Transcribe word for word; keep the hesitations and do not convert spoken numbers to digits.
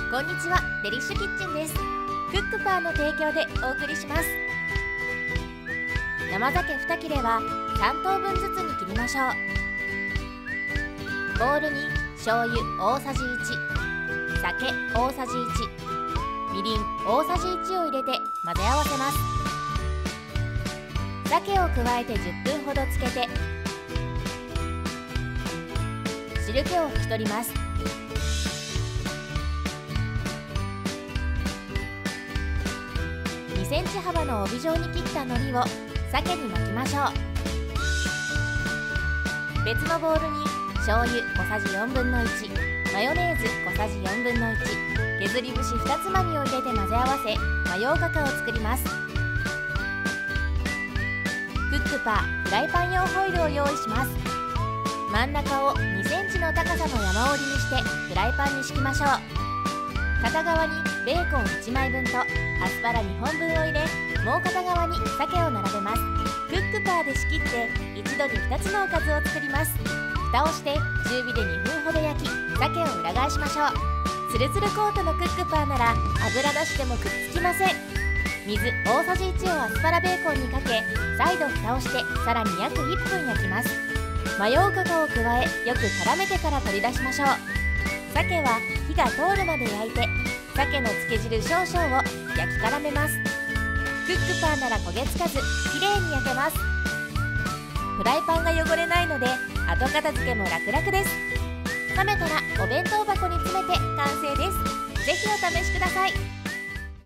こんにちは、デリッシュキッチンです。クックパーの提供でお送りします。生鮭に切れはさんとうぶんずつに切りましょう。ボウルに醤油大さじいち、酒大さじいち、みりん大さじいちを入れて混ぜ合わせます。鮭を加えてじゅっぷんほどつけて汁気を拭き取ります。にセンチ幅の帯状に切った海苔を鮭に巻きましょう。別のボウルに醤油小さじよんぶんのいち、マヨネーズ小さじよんぶんのいち、削り節につまみを入れて混ぜ合わせマヨおかかを作ります。クックパーフライパン用ホイルを用意します。真ん中をにセンチの高さの山折りにしてフライパンに敷きましょう。片側にベーコンいちまいぶんとアスパラにほんぶんを入れ、もう片側に鮭を並べます。クックパーで仕切って一度にふたつのおかずを作ります。蓋をして中火でにふんほど焼き、鮭を裏返しましょう。ツルツルコートのクックパーなら油なしでもくっつきません。水大さじいちをアスパラベーコンにかけ、再度蓋をしてさらに約いっぷん焼きます。マヨおかかを加えよく絡めてから取り出しましょう。鮭は火が通るまで焼いて、鮭の漬け汁少々を焼き絡めます。クックパーなら焦げつかずきれいに焼けます。フライパンが汚れないので後片付けも楽々です。冷めたらお弁当箱に詰めて完成です。ぜひお試しください。